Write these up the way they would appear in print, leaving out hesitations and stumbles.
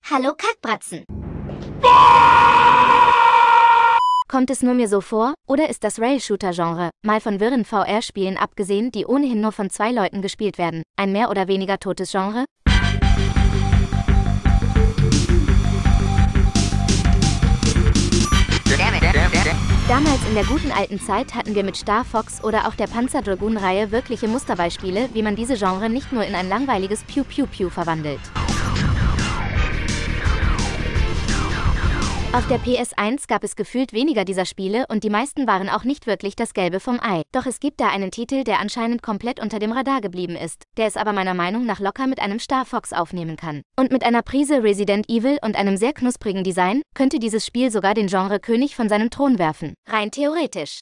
Hallo Kackbratzen. Kommt es nur mir so vor, oder ist das Rail-Shooter-Genre, mal von wirren VR-Spielen abgesehen, die ohnehin nur von 2 Leuten gespielt werden, ein mehr oder weniger totes Genre? Damals in der guten alten Zeit hatten wir mit Star Fox oder auch der Panzer Dragoon-Reihe wirkliche Musterbeispiele, wie man diese Genre nicht nur in ein langweiliges Piu-Piu-Piu verwandelt. Auf der PS1 gab es gefühlt weniger dieser Spiele und die meisten waren auch nicht wirklich das Gelbe vom Ei. Doch es gibt da einen Titel, der anscheinend komplett unter dem Radar geblieben ist, der es aber meiner Meinung nach locker mit einem Star Fox aufnehmen kann. Und mit einer Prise Resident Evil und einem sehr knusprigen Design könnte dieses Spiel sogar den Genre-König von seinem Thron werfen. Rein theoretisch.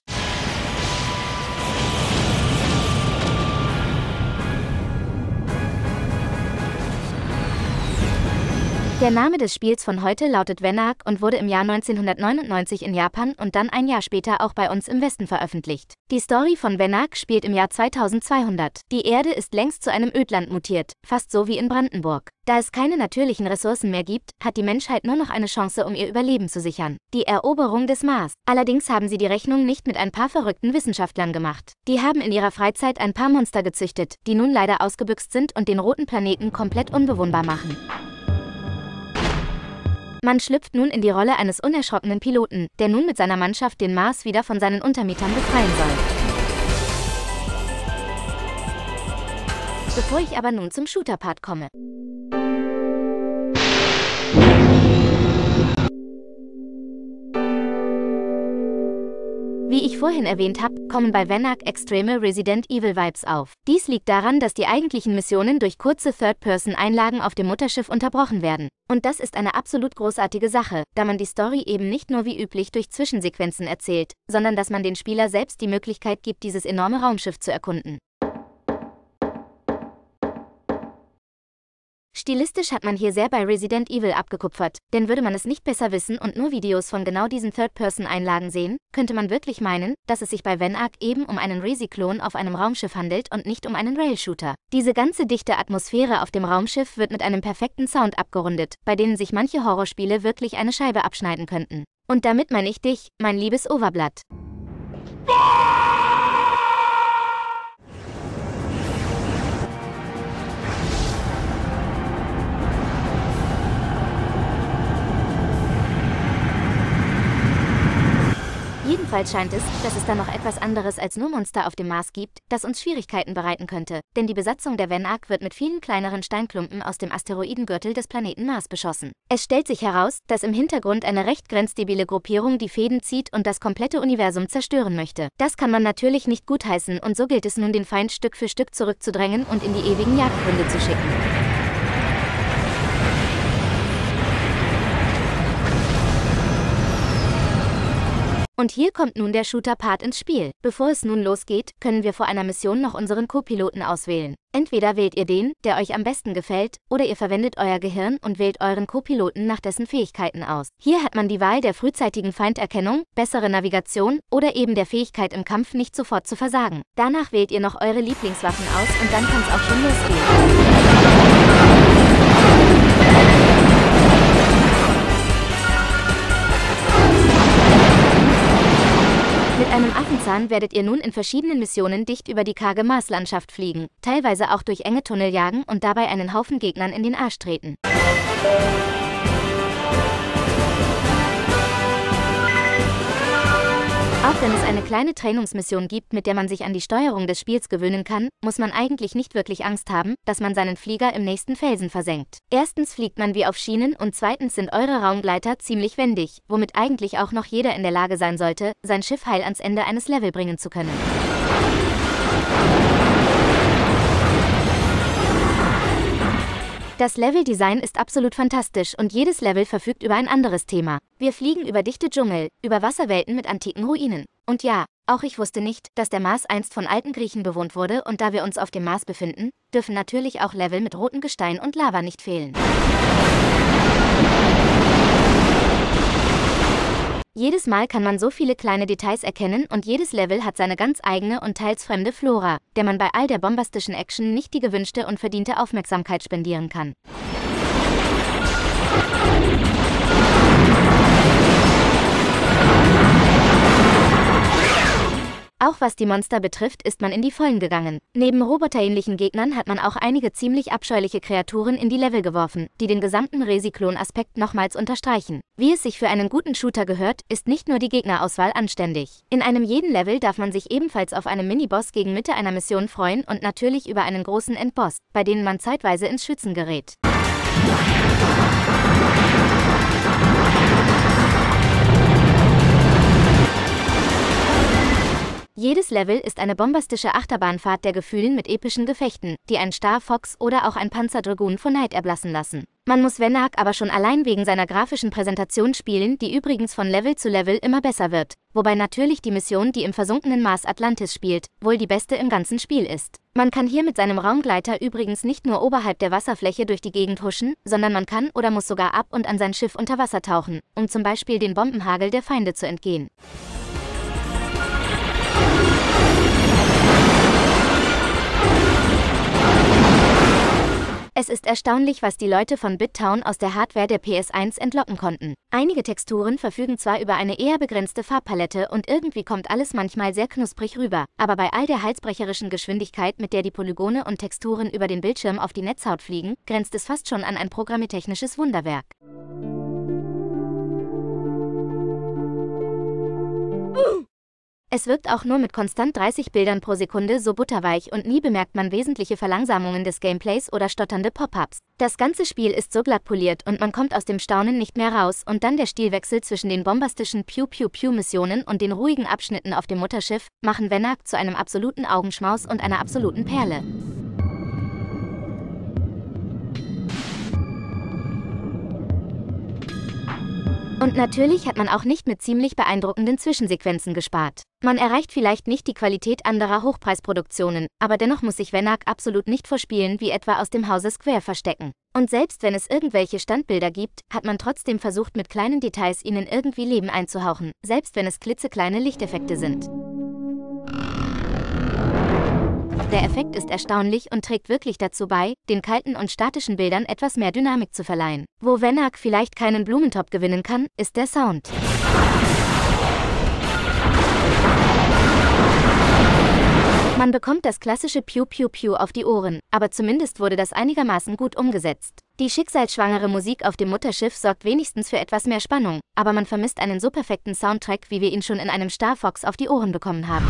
Der Name des Spiels von heute lautet Venark und wurde im Jahr 1999 in Japan und dann ein Jahr später auch bei uns im Westen veröffentlicht. Die Story von Venark spielt im Jahr 2200. Die Erde ist längst zu einem Ödland mutiert, fast so wie in Brandenburg. Da es keine natürlichen Ressourcen mehr gibt, hat die Menschheit nur noch eine Chance, um ihr Überleben zu sichern: die Eroberung des Mars. Allerdings haben sie die Rechnung nicht mit ein paar verrückten Wissenschaftlern gemacht. Die haben in ihrer Freizeit ein paar Monster gezüchtet, die nun leider ausgebüxt sind und den roten Planeten komplett unbewohnbar machen. Man schlüpft nun in die Rolle eines unerschrockenen Piloten, der nun mit seiner Mannschaft den Mars wieder von seinen Untermietern befreien soll. Bevor ich aber nun zum Shooter-Part komme. Wie ich vorhin erwähnt habe, kommen bei Venark extreme Resident Evil Vibes auf. Dies liegt daran, dass die eigentlichen Missionen durch kurze Third-Person-Einlagen auf dem Mutterschiff unterbrochen werden. Und das ist eine absolut großartige Sache, da man die Story eben nicht nur wie üblich durch Zwischensequenzen erzählt, sondern dass man den Spieler selbst die Möglichkeit gibt, dieses enorme Raumschiff zu erkunden. Stilistisch hat man hier sehr bei Resident Evil abgekupfert, denn würde man es nicht besser wissen und nur Videos von genau diesen Third-Person-Einlagen sehen, könnte man wirklich meinen, dass es sich bei Venark eben um einen Resi-Klon auf einem Raumschiff handelt und nicht um einen Rail-Shooter. Diese ganze dichte Atmosphäre auf dem Raumschiff wird mit einem perfekten Sound abgerundet, bei denen sich manche Horrorspiele wirklich eine Scheibe abschneiden könnten. Und damit meine ich dich, mein liebes Overblood. Jedenfalls scheint es, dass es da noch etwas anderes als nur Monster auf dem Mars gibt, das uns Schwierigkeiten bereiten könnte, denn die Besatzung der Venark wird mit vielen kleineren Steinklumpen aus dem Asteroidengürtel des Planeten Mars beschossen. Es stellt sich heraus, dass im Hintergrund eine recht grenzdebile Gruppierung die Fäden zieht und das komplette Universum zerstören möchte. Das kann man natürlich nicht gutheißen und so gilt es nun, den Feind Stück für Stück zurückzudrängen und in die ewigen Jagdgründe zu schicken. Und hier kommt nun der Shooter-Part ins Spiel. Bevor es nun losgeht, können wir vor einer Mission noch unseren Co-Piloten auswählen. Entweder wählt ihr den, der euch am besten gefällt, oder ihr verwendet euer Gehirn und wählt euren Co-Piloten nach dessen Fähigkeiten aus. Hier hat man die Wahl der frühzeitigen Feinderkennung, bessere Navigation oder eben der Fähigkeit im Kampf nicht sofort zu versagen. Danach wählt ihr noch eure Lieblingswaffen aus und dann kann es auch schon losgehen. Mit einem Affenzahn werdet ihr nun in verschiedenen Missionen dicht über die karge Marslandschaft fliegen, teilweise auch durch enge Tunnel jagen und dabei einen Haufen Gegnern in den Arsch treten. Auch wenn es eine kleine Trainingsmission gibt, mit der man sich an die Steuerung des Spiels gewöhnen kann, muss man eigentlich nicht wirklich Angst haben, dass man seinen Flieger im nächsten Felsen versenkt. Erstens fliegt man wie auf Schienen und zweitens sind eure Raumgleiter ziemlich wendig, womit eigentlich auch noch jeder in der Lage sein sollte, sein Schiff heil ans Ende eines Levels bringen zu können. Das Leveldesign ist absolut fantastisch und jedes Level verfügt über ein anderes Thema. Wir fliegen über dichte Dschungel, über Wasserwelten mit antiken Ruinen. Und ja, auch ich wusste nicht, dass der Mars einst von alten Griechen bewohnt wurde und da wir uns auf dem Mars befinden, dürfen natürlich auch Level mit rotem Gestein und Lava nicht fehlen. Jedes Mal kann man so viele kleine Details erkennen und jedes Level hat seine ganz eigene und teils fremde Flora, der man bei all der bombastischen Action nicht die gewünschte und verdiente Aufmerksamkeit spendieren kann. Auch was die Monster betrifft, ist man in die Vollen gegangen. Neben roboterähnlichen Gegnern hat man auch einige ziemlich abscheuliche Kreaturen in die Level geworfen, die den gesamten Resi-Klon-Aspekt nochmals unterstreichen. Wie es sich für einen guten Shooter gehört, ist nicht nur die Gegnerauswahl anständig. In einem jeden Level darf man sich ebenfalls auf einen Miniboss gegen Mitte einer Mission freuen und natürlich über einen großen Endboss, bei denen man zeitweise ins Schwitzen gerät. Jedes Level ist eine bombastische Achterbahnfahrt der Gefühlen mit epischen Gefechten, die ein Star Fox oder auch ein Panzer-Dragoon vor Neid erblassen lassen. Man muss Vennark aber schon allein wegen seiner grafischen Präsentation spielen, die übrigens von Level zu Level immer besser wird, wobei natürlich die Mission, die im versunkenen Mars Atlantis spielt, wohl die beste im ganzen Spiel ist. Man kann hier mit seinem Raumgleiter übrigens nicht nur oberhalb der Wasserfläche durch die Gegend huschen, sondern man kann oder muss sogar ab und an sein Schiff unter Wasser tauchen, um zum Beispiel den Bombenhagel der Feinde zu entgehen. Es ist erstaunlich, was die Leute von BitTown aus der Hardware der PS1 entlocken konnten. Einige Texturen verfügen zwar über eine eher begrenzte Farbpalette und irgendwie kommt alles manchmal sehr knusprig rüber, aber bei all der halsbrecherischen Geschwindigkeit, mit der die Polygone und Texturen über den Bildschirm auf die Netzhaut fliegen, grenzt es fast schon an ein programmiertechnisches Wunderwerk. Es wirkt auch nur mit konstant 30 Bildern pro Sekunde so butterweich und nie bemerkt man wesentliche Verlangsamungen des Gameplays oder stotternde Pop-ups. Das ganze Spiel ist so glatt poliert und man kommt aus dem Staunen nicht mehr raus und dann der Stilwechsel zwischen den bombastischen Pew-Pew-Pew-Missionen und den ruhigen Abschnitten auf dem Mutterschiff machen Vennark zu einem absoluten Augenschmaus und einer absoluten Perle. Und natürlich hat man auch nicht mit ziemlich beeindruckenden Zwischensequenzen gespart. Man erreicht vielleicht nicht die Qualität anderer Hochpreisproduktionen, aber dennoch muss sich Vennark absolut nicht vor Spielen wie etwa aus dem Hause Square verstecken. Und selbst wenn es irgendwelche Standbilder gibt, hat man trotzdem versucht, mit kleinen Details ihnen irgendwie Leben einzuhauchen, selbst wenn es klitzekleine Lichteffekte sind. Der Effekt ist erstaunlich und trägt wirklich dazu bei, den kalten und statischen Bildern etwas mehr Dynamik zu verleihen. Wo Vennark vielleicht keinen Blumentopf gewinnen kann, ist der Sound. Man bekommt das klassische Pew-Pew-Pew auf die Ohren, aber zumindest wurde das einigermaßen gut umgesetzt. Die schicksalsschwangere Musik auf dem Mutterschiff sorgt wenigstens für etwas mehr Spannung, aber man vermisst einen so perfekten Soundtrack, wie wir ihn schon in einem Star Fox auf die Ohren bekommen haben.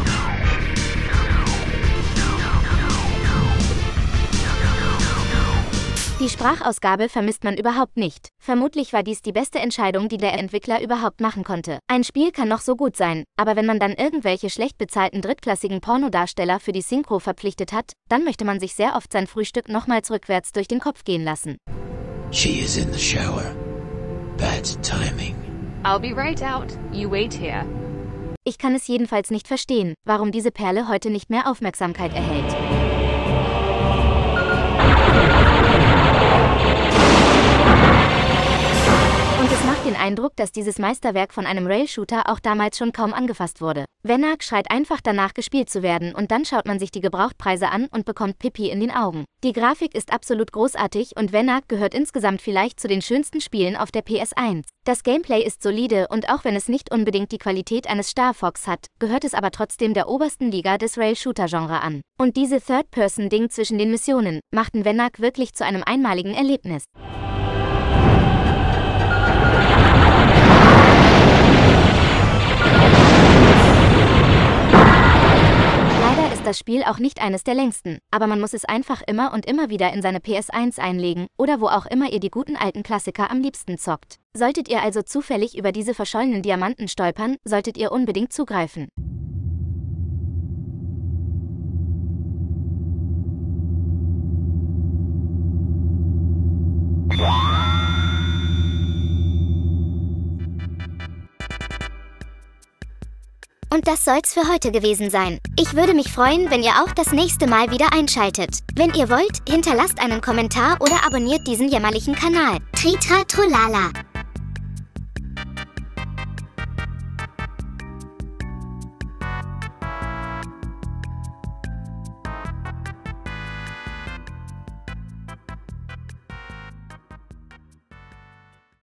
Die Sprachausgabe vermisst man überhaupt nicht. Vermutlich war dies die beste Entscheidung, die der Entwickler überhaupt machen konnte. Ein Spiel kann noch so gut sein, aber wenn man dann irgendwelche schlecht bezahlten drittklassigen Pornodarsteller für die Synchro verpflichtet hat, dann möchte man sich sehr oft sein Frühstück nochmals rückwärts durch den Kopf gehen lassen. She is in the shower. Bad timing. I'll be right out. You wait here. Ich kann es jedenfalls nicht verstehen, warum diese Perle heute nicht mehr Aufmerksamkeit erhält. Und es macht den Eindruck, dass dieses Meisterwerk von einem Rail-Shooter auch damals schon kaum angefasst wurde. Vennark schreit einfach danach, gespielt zu werden, und dann schaut man sich die Gebrauchtpreise an und bekommt Pipi in den Augen. Die Grafik ist absolut großartig und Vennark gehört insgesamt vielleicht zu den schönsten Spielen auf der PS1. Das Gameplay ist solide und auch wenn es nicht unbedingt die Qualität eines Star Fox hat, gehört es aber trotzdem der obersten Liga des Rail-Shooter-Genre an. Und diese Third-Person-Ding zwischen den Missionen machten Vennark wirklich zu einem einmaligen Erlebnis. Leider ist das Spiel auch nicht eines der längsten, aber man muss es einfach immer und immer wieder in seine PS1 einlegen oder wo auch immer ihr die guten alten Klassiker am liebsten zockt. Solltet ihr also zufällig über diese verschollenen Diamanten stolpern, solltet ihr unbedingt zugreifen. Und das soll's für heute gewesen sein. Ich würde mich freuen, wenn ihr auch das nächste Mal wieder einschaltet. Wenn ihr wollt, hinterlasst einen Kommentar oder abonniert diesen jämmerlichen Kanal. Tritra Trollala.